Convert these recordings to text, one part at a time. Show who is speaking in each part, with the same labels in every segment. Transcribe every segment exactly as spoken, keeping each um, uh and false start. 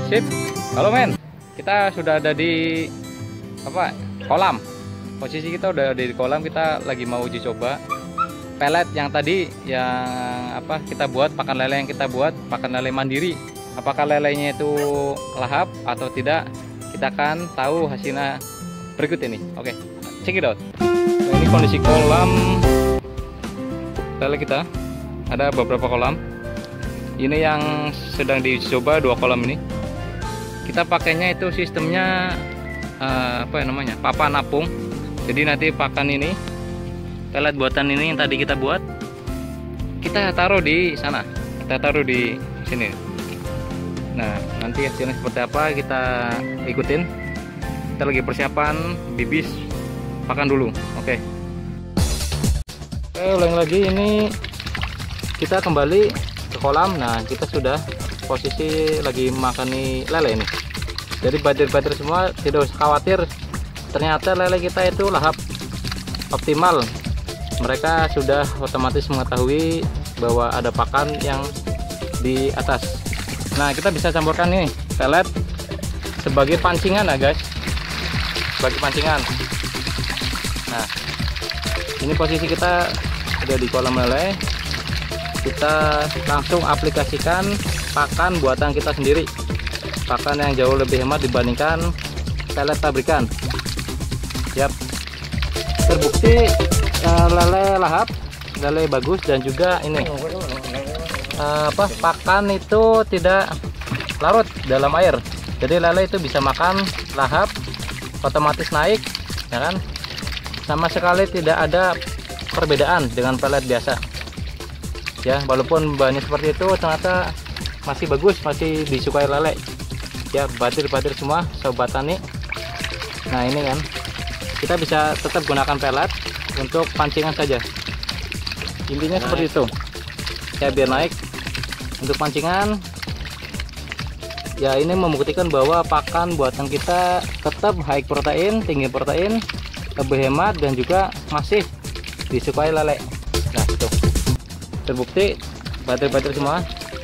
Speaker 1: Sip. Halo men, kita sudah ada di apa? Kolam. Posisi kita udah ada di kolam, kita lagi mau uji coba pelet yang tadi yang apa kita buat, pakan lele yang kita buat, pakan lele mandiri. Apakah lelenya itu lahap atau tidak? Kita akan tahu hasilnya berikut ini. Oke, check it out. Nah, ini kondisi kolam lele kita. Ada beberapa kolam. Ini yang sedang dicoba, dua kolam ini. Kita pakainya itu sistemnya uh, apa ya namanya? Papan apung. Jadi nanti pakan ini, pelet buatan ini yang tadi kita buat, kita taruh di sana. Kita taruh di sini. Nah, nanti hasilnya seperti apa kita ikutin. Kita lagi persiapan bibis pakan dulu. Oke. Oke, ulang lagi, ini kita kembali ke kolam. Nah, kita sudah posisi lagi makan nih lele ini. Jadi badir-badir semua tidak usah khawatir. Ternyata lele kita itu lahap optimal. Mereka sudah otomatis mengetahui bahwa ada pakan yang di atas. Nah, kita bisa campurkan nih pelet sebagai pancingan ya guys, sebagai pancingan. Nah, ini posisi kita ada di kolam lele. Kita langsung aplikasikan pakan buatan kita sendiri, pakan yang jauh lebih hemat dibandingkan pelet pabrikan. Siap. Terbukti uh, lele lahap, lele bagus, dan juga ini uh, apa pakan itu tidak larut dalam air. Jadi lele itu bisa makan lahap, otomatis naik, ya kan? Sama sekali tidak ada perbedaan dengan pelet biasa. Ya, walaupun bahannya seperti itu, ternyata masih bagus, masih disukai lele. Ya, batir-batir semua sobat tani. Nah, ini kan kita bisa tetap gunakan pelet untuk pancingan saja. Intinya naik. Seperti itu ya, biar naik. Untuk pancingan ya, ini membuktikan bahwa pakan buatan kita tetap high protein, tinggi protein, lebih hemat, dan juga masih disukai lele. Nah, itu terbukti. Batir-batir semua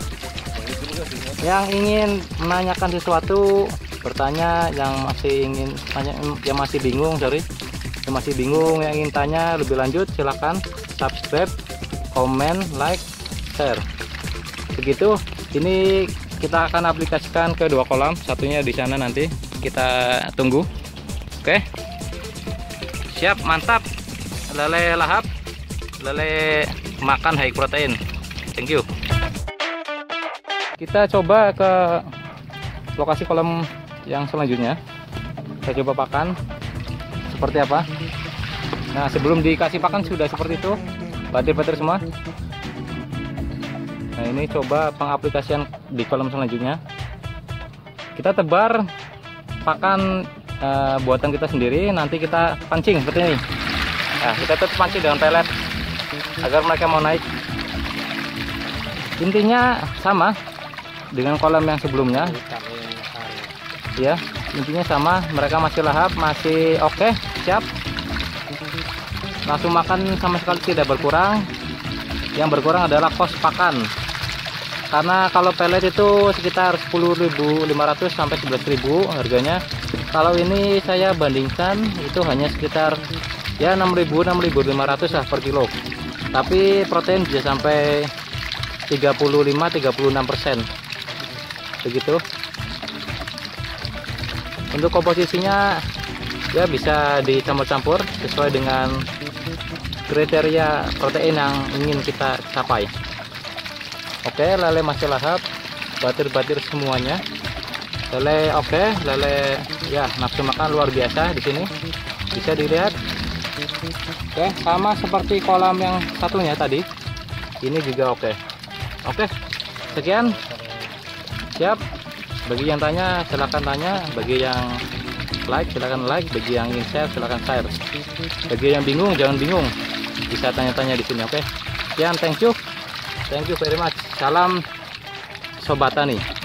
Speaker 1: yang ingin menanyakan sesuatu, bertanya, yang masih ingin tanya, yang masih bingung, sorry, yang masih bingung, yang ingin tanya lebih lanjut, silahkan subscribe, komen, like, share. Begitu. Ini kita akan aplikasikan ke dua kolam, satunya di sana, nanti kita tunggu. Oke, siap, mantap. Lele lahap, lele makan high protein. Thank you. Kita coba ke lokasi kolam yang selanjutnya. Saya coba pakan seperti apa. Nah, sebelum dikasih pakan sudah seperti itu, batir-batir semua. Nah, ini coba pengaplikasian di kolam selanjutnya. Kita tebar pakan e, buatan kita sendiri, nanti kita pancing seperti ini. Nah, kita tetap pancing dengan pelet agar mereka mau naik. Intinya sama dengan kolam yang sebelumnya. Ya, intinya sama, mereka masih lahap, masih oke, okay, siap. Langsung makan, sama sekali tidak berkurang. Yang berkurang adalah kos pakan. Karena kalau pelet itu sekitar sepuluh ribu lima ratus sampai sebelas ribu harganya. Kalau ini saya bandingkan itu hanya sekitar ya enam ribu enam ribu lima ratus lah per kilo. Tapi protein bisa sampai tiga puluh lima sampai tiga puluh enam persen. Begitu. Untuk komposisinya ya bisa dicampur-campur sesuai dengan kriteria protein yang ingin kita capai. Oke, lele masih lahap, batir-batir semuanya. Lele oke, lele ya nafsu makan luar biasa di sini. Bisa dilihat. Oke, sama seperti kolam yang satunya tadi. Ini juga oke. Oke, sekian. Siap. Bagi yang tanya silahkan tanya, bagi yang like silahkan like, bagi yang ingin share silahkan share. Bagi yang bingung jangan bingung, bisa tanya-tanya di sini. Oke, sekian, thank you, thank you very much. Salam sobat tani.